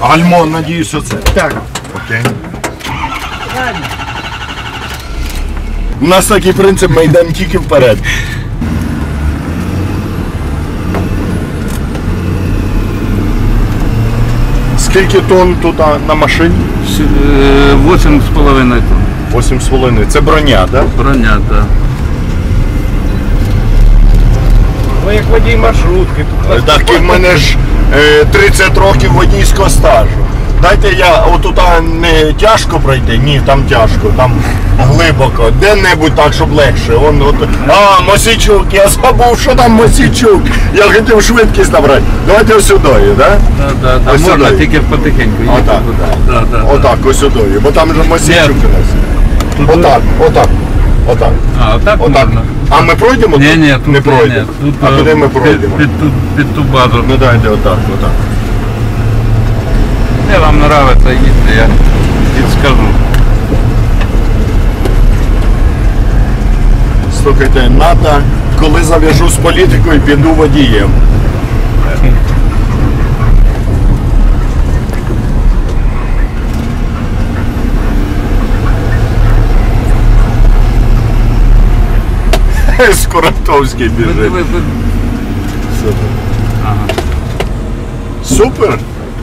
Гальмо, надіюсь, що це. Так. Окей. У нас такий принцип, ми йдемо тільки вперед. Скільки тонн тут на машині? 8,5 тонн. 8,5. Це броня, так? Броня, так. Ви як водій маршрутки. Так і в мене ж 30 років водійського стажу. Дайте я отут не тяжко пройти? Ні, там тяжко, там глибоко. Де-небудь так, щоб легше. Мосійчук, я забув, що там Мосійчук. Я хотів швидкість набрати. Давайте ось сюди, так? Так, Ось можна, сюди. тільки потихеньку. Отак. Отак, ось сюди. Бо там же Мосійчук у нас. Отак. А, отак Отак. можна? А ми пройдемо? Ні, тут не пройдемо. Тут, А куди ми пройдемо? Під ту базу. Ну дайте отак. Де вам подобається їсти, я підскажу. Слухайте, НАТО, коли зав'яжу з політикою, піду водієм. Скуратовський біжить. Супер. Супер?